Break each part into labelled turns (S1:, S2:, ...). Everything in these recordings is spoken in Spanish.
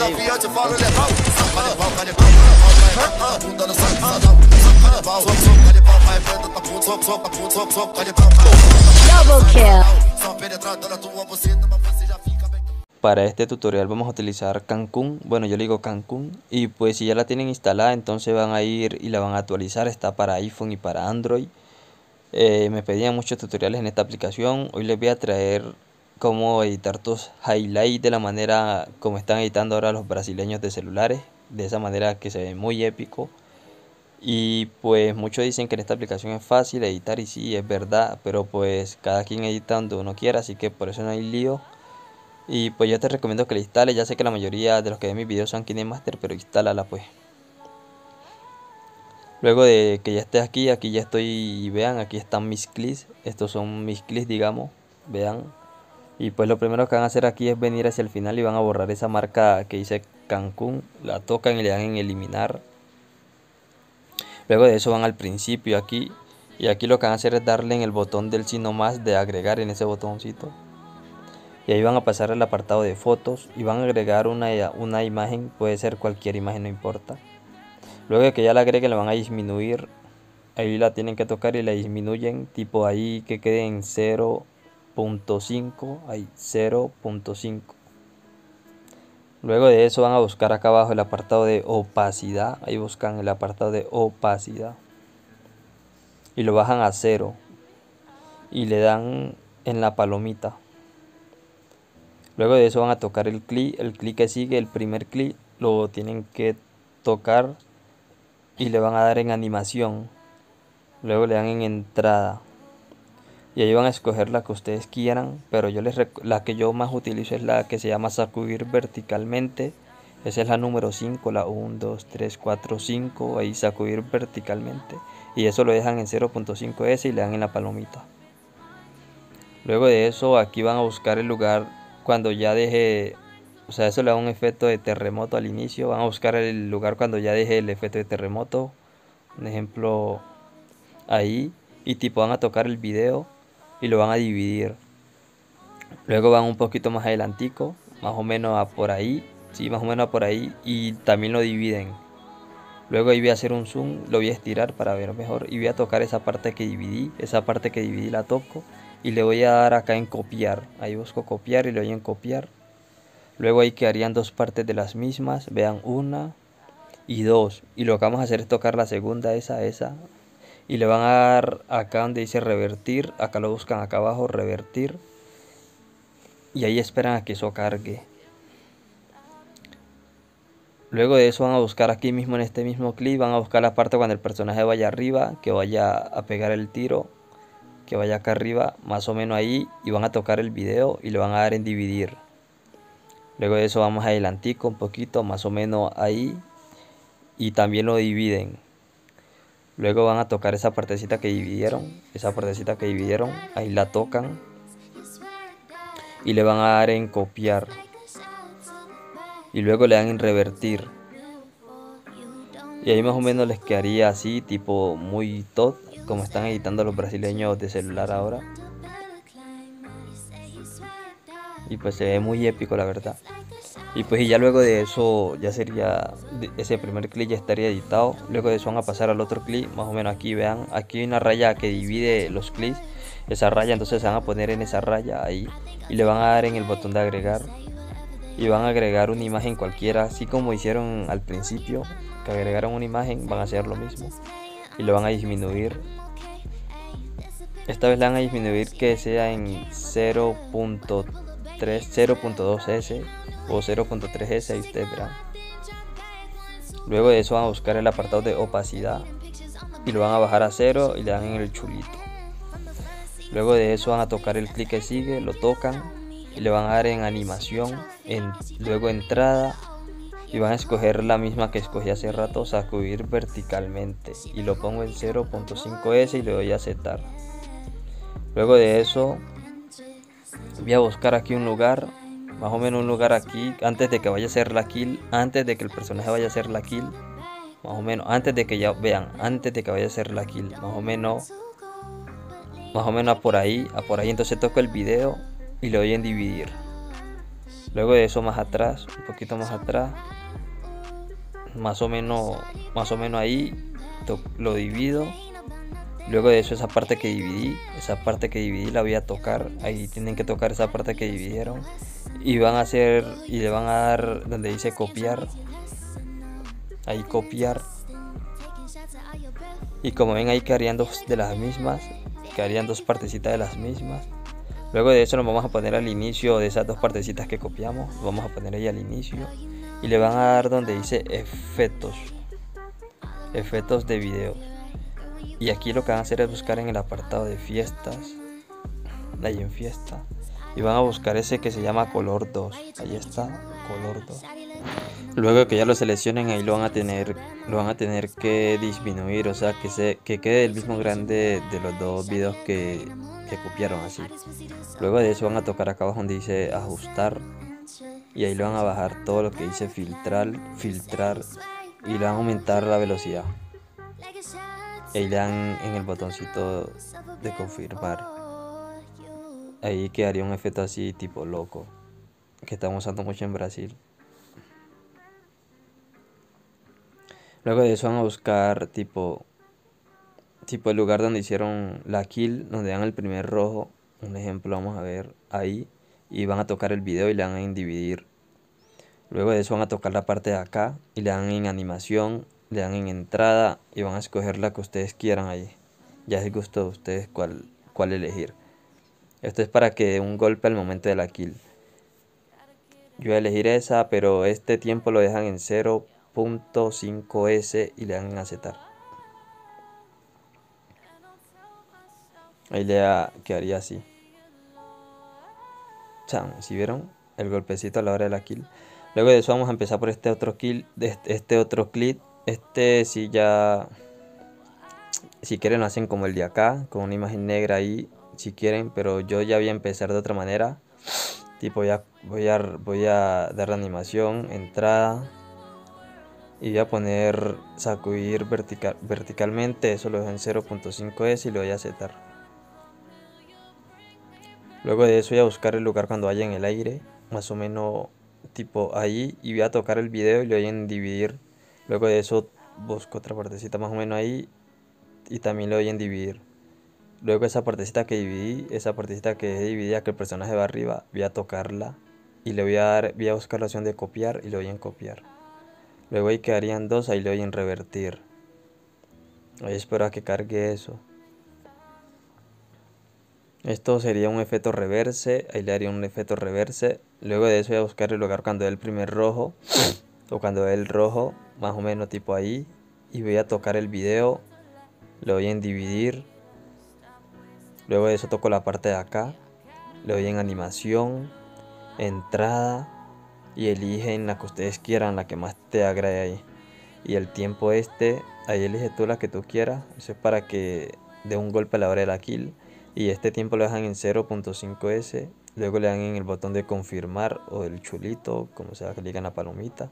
S1: Double kill.
S2: Para este tutorial vamos a utilizar Cancún, bueno yo le digo Cancún, y pues si ya la tienen instalada entonces van a ir y la van a actualizar, está para iPhone y para Android. Me pedían muchos tutoriales en esta aplicación, hoy les voy a traer cómo editar tus highlights de la manera como están editando ahora los brasileños de celulares, de esa manera que se ve muy épico. Y pues muchos dicen que en esta aplicación es fácil editar y sí, es verdad, pero pues cada quien edita donde uno quiera, así que por eso no hay lío. Y pues yo te recomiendo que la instales, ya sé que la mayoría de los que ven mis videos son KineMaster, pero instálala pues. Luego de que ya estés aquí, aquí ya estoy y vean, aquí están mis clips, estos son mis clips digamos, vean. Y pues lo primero que van a hacer aquí es venir hacia el final y van a borrar esa marca que dice Cancún, la tocan y le dan en eliminar. Luego de eso van al principio aquí, y aquí lo que van a hacer es darle en el botón del signo más de agregar, en ese botoncito. Y ahí van a pasar al apartado de fotos y van a agregar una imagen, puede ser cualquier imagen, no importa. Luego de que ya la agreguen la van a disminuir, ahí la tienen que tocar y la disminuyen, tipo ahí que quede en 0.5, ahí 0.5. Luego de eso van a buscar acá abajo el apartado de opacidad, ahí buscan el apartado de opacidad y lo bajan a 0 y le dan en la palomita. Luego de eso van a tocar el clic que sigue, el primer clic lo tienen que tocar y le van a dar en animación. Luego le dan en entrada y ahí van a escoger la que ustedes quieran, pero la que yo más utilizo es la que se llama sacudir verticalmente. Esa es la número 5, la 1, 2, 3, 4, 5, ahí sacudir verticalmente. Y eso lo dejan en 0.5S y le dan en la palomita. Luego de eso aquí van a buscar el lugar cuando ya deje, o sea, eso le da un efecto de terremoto al inicio. Van a buscar el lugar cuando ya deje el efecto de terremoto, un ejemplo ahí, y tipo van a tocar el video y lo van a dividir. Luego van un poquito más adelantico, más o menos a por ahí, sí, más o menos a por ahí, y también lo dividen. Luego ahí voy a hacer un zoom, lo voy a estirar para ver mejor y voy a tocar esa parte que dividí, la toco y le voy a dar acá en copiar. Ahí busco copiar y le doy en copiar. Luego ahí quedarían dos partes de las mismas, vean, 1 y 2. Y lo que vamos a hacer es tocar la segunda, esa. Y le van a dar acá donde dice revertir, acá lo buscan acá abajo, revertir. Y ahí esperan a que eso cargue. Luego de eso van a buscar aquí mismo en este mismo clip, van a buscar la parte cuando el personaje vaya arriba, que vaya a pegar el tiro, que vaya acá arriba, más o menos ahí, y van a tocar el video y le van a dar en dividir. Luego de eso vamos adelantico un poquito, más o menos ahí, y también lo dividen. Luego van a tocar esa partecita que dividieron, ahí la tocan y le van a dar en copiar. Y luego le dan en revertir. Y ahí más o menos les quedaría así, tipo muy tot, como están editando los brasileños de celular ahora. Y pues se ve muy épico la verdad. Y pues ya luego de eso ya sería, ese primer clip ya estaría editado. Luego de eso van a pasar al otro clip, más o menos aquí vean, aquí hay una raya que divide los clips, esa raya, entonces se van a poner en esa raya ahí y le van a dar en el botón de agregar. Y van a agregar una imagen cualquiera, así como hicieron al principio, que agregaron una imagen, van a hacer lo mismo y lo van a disminuir. Esta vez le van a disminuir que sea en 0.2S o 0.3S, ahí ustedes verán. Luego de eso van a buscar el apartado de opacidad y lo van a bajar a 0 y le dan en el chulito. Luego de eso van a tocar el clic que sigue, lo tocan y le van a dar en animación, luego entrada, y van a escoger la misma que escogí hace rato, sacudir verticalmente, y lo pongo en 0.5S y le doy a aceptar. Luego de eso voy a buscar aquí un lugar, más o menos un lugar aquí, antes de que vaya a hacer la kill, antes de que el personaje vaya a hacer la kill, más o menos, antes de que ya vean, antes de que vaya a hacer la kill, más o menos a por ahí, entonces toco el video y le doy en dividir. Luego de eso más atrás, un poquito más atrás, más o menos ahí lo divido. Luego de eso esa parte que dividí la voy a tocar. Ahí tienen que tocar esa parte que dividieron y van a hacer y le van a dar donde dice copiar. Ahí copiar. Y como ven ahí quedarían dos de las mismas, quedarían dos partecitas de las mismas. Luego de eso nos vamos a poner al inicio de esas dos partecitas que copiamos, vamos a poner ahí al inicio y le van a dar donde dice efectos de video. Y aquí lo que van a hacer es buscar en el apartado de fiestas, ahí en fiesta, y van a buscar ese que se llama color 2, ahí está, color 2. Luego que ya lo seleccionen, ahí lo van a tener que disminuir, o sea que quede el mismo grande de los dos videos que copiaron así. Luego de eso van a tocar acá abajo donde dice ajustar y ahí le van a bajar todo lo que dice filtrar y le van a aumentar la velocidad. Y ahí le dan en el botoncito de confirmar. Ahí quedaría un efecto así tipo loco que estamos usando mucho en Brasil. Luego de eso van a buscar tipo el lugar donde hicieron la kill, donde dan el primer rojo, un ejemplo, vamos a ver ahí, y van a tocar el video y le dan en dividir. Luego de eso van a tocar la parte de acá y le dan en animación, le dan en entrada y van a escoger la que ustedes quieran ahí. Ya es el gusto de ustedes cuál elegir. Esto es para que dé un golpe al momento de la kill. Yo voy a elegir esa, pero este tiempo lo dejan en 0.5S y le dan en aceptar. Ahí quedaría así. Chan, ¿sí vieron? El golpecito a la hora de la kill. Luego de eso vamos a empezar por este otro kill, este otro clip. Este sí ya, si quieren lo hacen como el de acá, con una imagen negra ahí, si quieren, pero yo ya voy a empezar de otra manera. Tipo ya voy a dar la animación, entrada, y voy a poner sacudir verticalmente, eso lo dejo en 0.5S y lo voy a aceptar. Luego de eso voy a buscar el lugar cuando vaya en el aire, más o menos tipo ahí, y voy a tocar el video y lo voy a dividir. Luego de eso busco otra partecita más o menos ahí y también lo doy en dividir. Luego esa partecita que dividí, esa partecita que dividida que el personaje va arriba, voy a tocarla y le voy a buscar la opción de copiar y le doy en copiar. Luego ahí quedarían dos, ahí le doy en revertir. Ahí espero a que cargue eso. Esto sería un efecto reverse, ahí le haría un efecto reverse. Luego de eso voy a buscar el lugar cuando dé el primer rojo o cuando dé el rojo, más o menos tipo ahí, y voy a tocar el video, le doy en dividir. Luego de eso toco la parte de acá, le doy en animación, entrada y eligen la que ustedes quieran, la que más te agrade ahí. Y el tiempo ahí elige tú la que tú quieras, eso es para que dé un golpe a la hora de la kill. Y este tiempo lo dejan en 0.5S, luego le dan en el botón de confirmar o el chulito, como sea que le digan la palomita.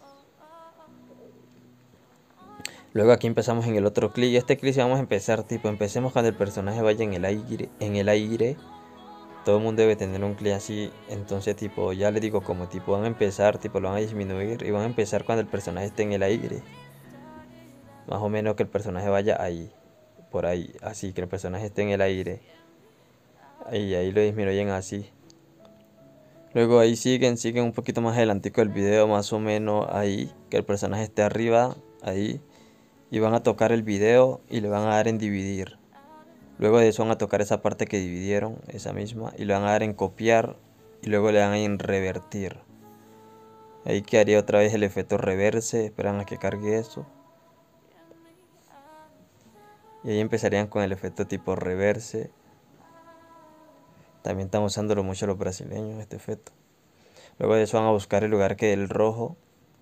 S2: Luego aquí empezamos en el otro clic. Este clic vamos a empezar empecemos cuando el personaje vaya en el aire. Todo el mundo debe tener un clic así. Entonces ya les digo como van a empezar, lo van a disminuir y van a empezar cuando el personaje esté en el aire. Más o menos que el personaje vaya ahí, por ahí, así que el personaje esté en el aire. Ahí lo disminuyen así. Luego ahí siguen un poquito más adelantico el video, más o menos ahí, que el personaje esté arriba, ahí. Y van a tocar el video y le van a dar en dividir. Luego de eso van a tocar esa parte que dividieron, esa misma, y le van a dar en copiar y luego le dan en revertir. Ahí quedaría otra vez el efecto reverse, esperan a que cargue eso. Y ahí empezarían con el efecto tipo reverse. También estamos usándolo mucho los brasileños, este efecto. Luego de eso van a buscar el lugar que dé el rojo.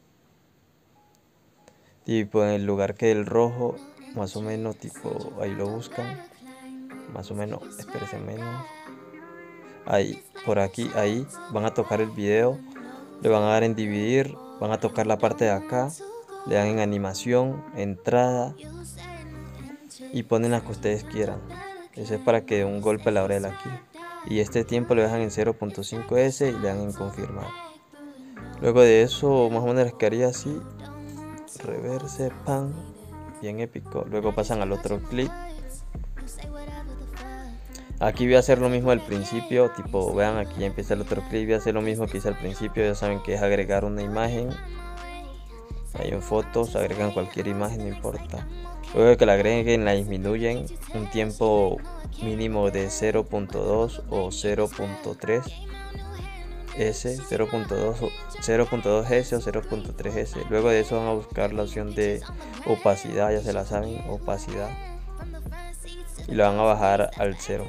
S2: En el lugar que dé el rojo, más o menos ahí lo buscan. Más o menos, espérense menos. Ahí, por aquí, ahí, van a tocar el video. Le van a dar en dividir. Van a tocar la parte de acá. Le dan en animación, entrada. Y ponen la que ustedes quieran. Eso es para que dé un golpe a la hora de la kill. y este tiempo lo dejan en 0.5S y le dan en confirmar. Luego de eso más o menos les quedaría así, reverse, pan, bien épico. Luego pasan al otro clip. Aquí voy a hacer lo mismo al principio, tipo vean, aquí ya empieza el otro clip, voy a hacer lo mismo que hice al principio. Ya saben que es agregar una imagen. Ahí en fotos agregan cualquier imagen, no importa. Luego de que la agreguen, la disminuyen un tiempo mínimo de 0.2 o 0.3 S, 0.2S o 0.3S. Luego de eso van a buscar la opción de opacidad, ya se la saben, opacidad, y la van a bajar al 0.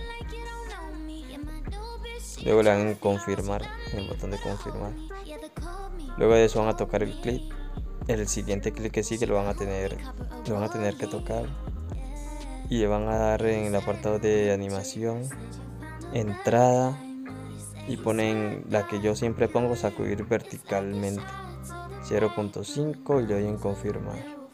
S2: Luego le dan en confirmar, en el botón de confirmar. Luego de eso van a tocar el clip. El siguiente clip que sigue lo van a tener que tocar y le van a dar en el apartado de animación, entrada, y ponen la que yo siempre pongo, sacudir verticalmente, 0.5, y le doy en confirmar.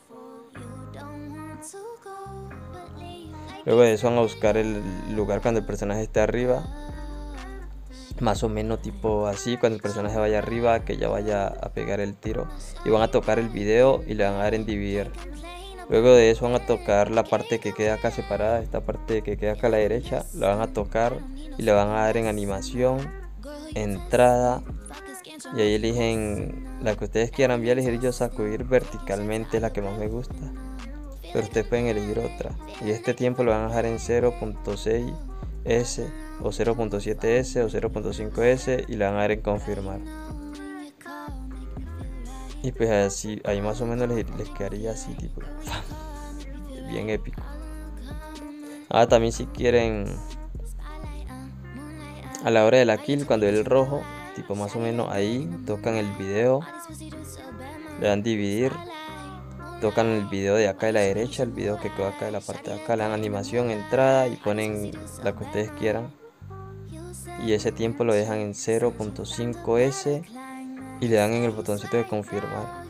S2: Luego de eso van a buscar el lugar cuando el personaje esté arriba, más o menos tipo así, cuando el personaje vaya arriba, que ya vaya a pegar el tiro, y van a tocar el video y le van a dar en dividir. Luego de eso van a tocar la parte que queda acá separada, esta parte que queda acá a la derecha, la van a tocar y le van a dar en animación, entrada, y ahí eligen la que ustedes quieran. Voy a elegir yo sacudir verticalmente, es la que más me gusta, pero ustedes pueden elegir otra, y este tiempo lo van a dejar en 0.6S o 0.7S o 0.5S y le van a dar en confirmar. Y pues así, ahí más o menos les quedaría así, tipo bien épico. También si quieren, a la hora de la kill, cuando el rojo, tipo más o menos ahí, tocan el video, le dan dividir, tocan el video de acá de la derecha, el video que quedó acá de la parte de acá, le dan animación, entrada y ponen la que ustedes quieran, y ese tiempo lo dejan en 0.5S y le dan en el botoncito de confirmar.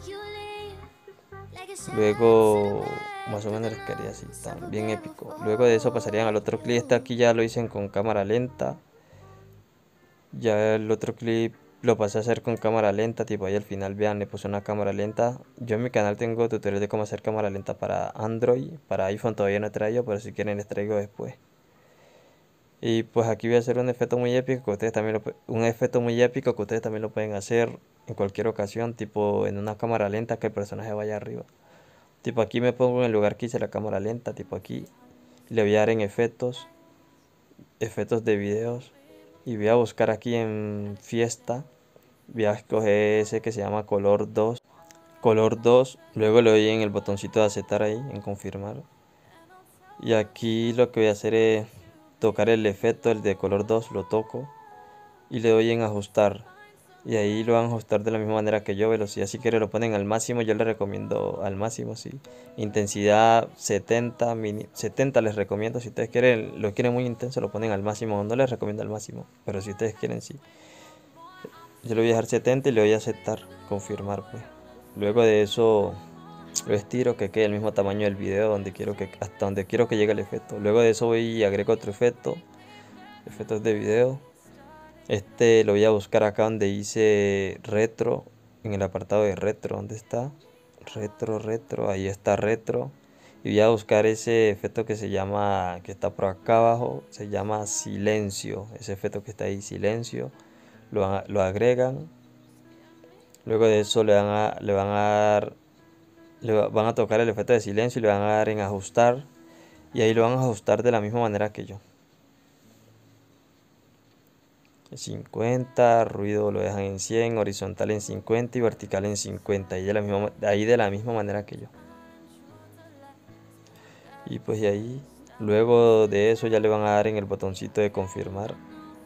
S2: Luego más o menos les quedaría así, tan bien épico. Luego de eso pasarían al otro clip. Este aquí ya lo hice con cámara lenta. Ya el otro clip lo pasé a hacer con cámara lenta, tipo ahí al final vean, le puse una cámara lenta. Yo en mi canal tengo tutoriales de cómo hacer cámara lenta para Android, para iPhone todavía no he traído, pero si quieren les traigo después. Y pues aquí voy a hacer un efecto muy épico que ustedes también lo pueden hacer en cualquier ocasión, tipo en una cámara lenta, que el personaje vaya arriba. Tipo aquí me pongo en el lugar que hice la cámara lenta, tipo aquí, le voy a dar en efectos de videos, y voy a buscar aquí en fiesta, voy a escoger ese que se llama color 2, luego le doy en el botoncito de aceptar ahí, en confirmar, y aquí lo que voy a hacer es tocar el efecto, el de color 2, lo toco y le doy en ajustar. Y ahí lo van a ajustar de la misma manera que yo, velocidad si quieren lo ponen al máximo, yo les recomiendo al máximo, sí. Intensidad 70, 70 les recomiendo, si ustedes quieren, lo quieren muy intenso lo ponen al máximo, no les recomiendo al máximo, pero si ustedes quieren sí. Yo lo voy a dejar 70 y le voy a aceptar, confirmar pues. Luego de eso lo estiro que quede el mismo tamaño del video hasta donde quiero que llegue el efecto. Luego de eso voy y agrego otro efecto, efectos de video. Este lo voy a buscar acá donde dice retro, en el apartado de retro. ¿Dónde está? Retro, ahí está retro. Y voy a buscar ese efecto que se llama, que está por acá abajo, se llama silencio. Ese efecto que está ahí, silencio, lo agregan. Luego de eso van a tocar el efecto de silencio y le van a dar en ajustar. Y ahí lo van a ajustar de la misma manera que yo. 50, ruido lo dejan en 100, horizontal en 50 y vertical en 50, y de la misma manera que yo. Y pues de ahí, luego de eso ya le van a dar en el botoncito de confirmar.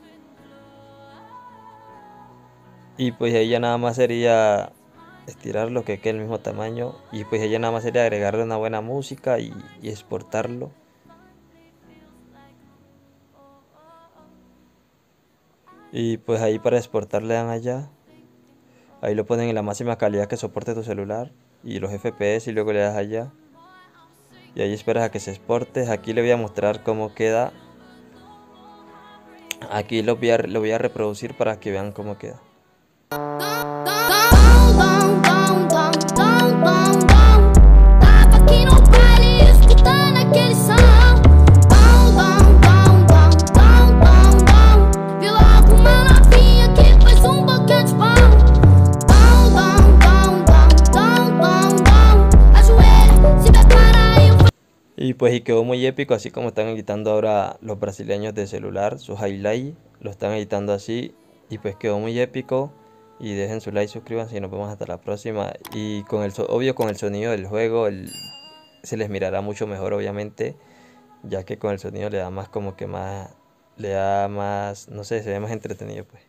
S2: Y pues ahí ya nada más sería estirar lo que quede el mismo tamaño, y pues ahí ya nada más sería agregarle una buena música y exportarlo. Y pues ahí para exportar le dan allá, ahí lo ponen en la máxima calidad que soporte tu celular y los FPS, y luego le das allá y ahí esperas a que se exporte. Aquí le voy a mostrar cómo queda Aquí lo voy a reproducir para que vean cómo queda. Y pues y quedó muy épico, así como están editando ahora los brasileños de celular, sus highlights, lo están editando así. Y pues quedó muy épico. Y dejen su like, suscríbanse y nos vemos hasta la próxima. Y con obvio con el sonido del juego, se les mirará mucho mejor obviamente. Ya que con el sonido le da más como que más, le da más, no sé, se ve más entretenido pues.